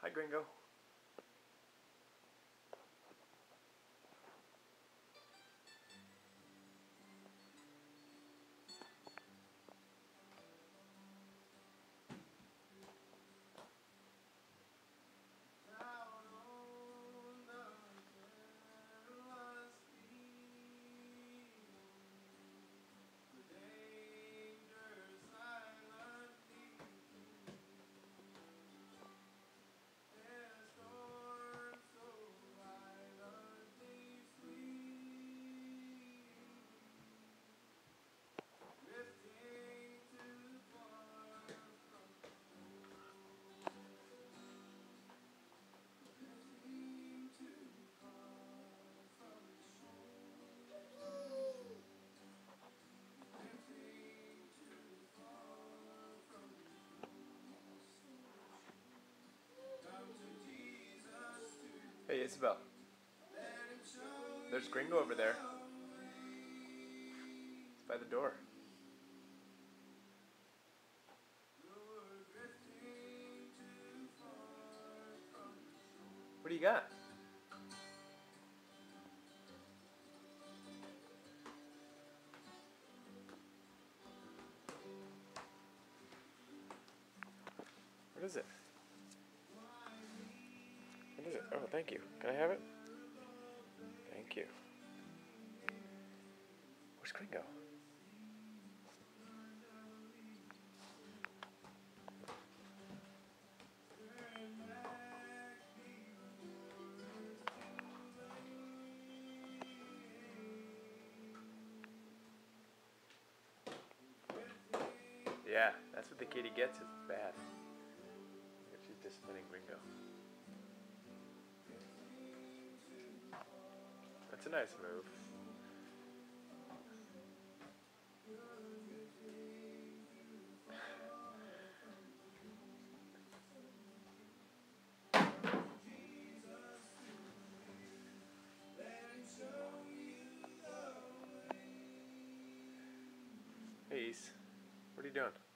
Hi, Gringo. Hey, Isabel. There's Gringo over there. It's by the door. What do you got? What is it? What is it? Oh, thank you. Can I have it? Thank you. Where's Gringo? Yeah, that's what the kitty gets. It's bad. She's disciplining Gringo. That's a nice move. Hey, East. What are you doing?